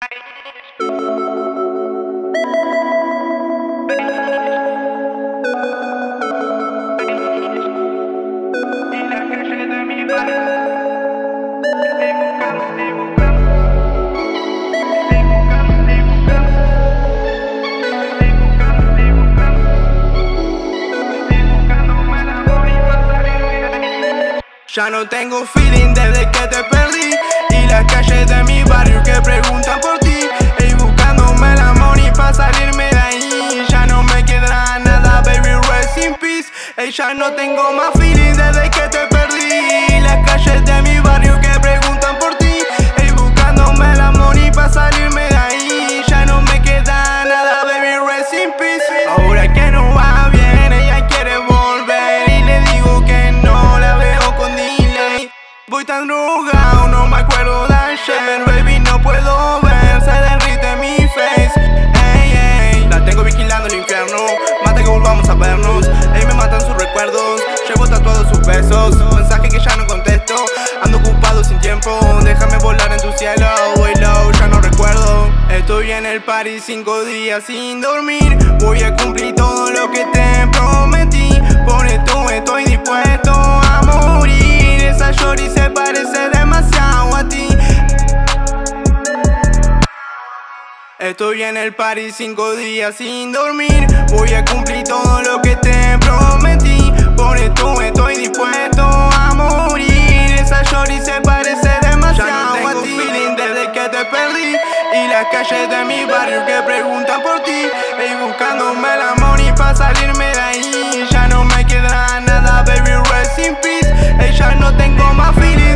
Ya no tengo feeling desde que te perdí, y las calles de mi barrio que preguntan por ti, y buscándome la money pa' salirme de ahí. Ya no me quedará nada, baby, rest in peace. Ya no tengo más feeling desde que te perdí, y las calles de mi barrio que preguntan por ti, y buscándome la money pa' salirme de ahí. Ya no me queda nada, baby, rest in peace. Ahora que no va bien, ella quiere volver, y le digo que no, la veo con delay. Voy tan drogado, no me acuerdo de ayer, baby, no puedo ver, se derrite mi face. Ey, ey, la tengo vigilando el infierno, mata que volvamos a vernos. Ey, me matan sus recuerdos, llevo tatuados sus besos. Mensaje que ya no contesto, ando ocupado sin tiempo, déjame volar en tu cielo. Voy low, ya no recuerdo. Estoy en el party 5 días sin dormir, voy a cumplir todo lo que te prometí. Por esto estoy dispuesto a morir, esa shorty se parece demasiado a ti. Estoy en el party 5 días sin dormir, voy a cumplir todo lo que te prometí. Por esto estoy dispuesto a morir, esa shorty se parece demasiado a ti. Ya no tengo feeling desde que te perdí, y las calles de mi barrio que preguntan por ti, y buscándome la money pa' salirme de ahí. Ya no me queda nada, baby, rest in peace. Ya no tengo más feeling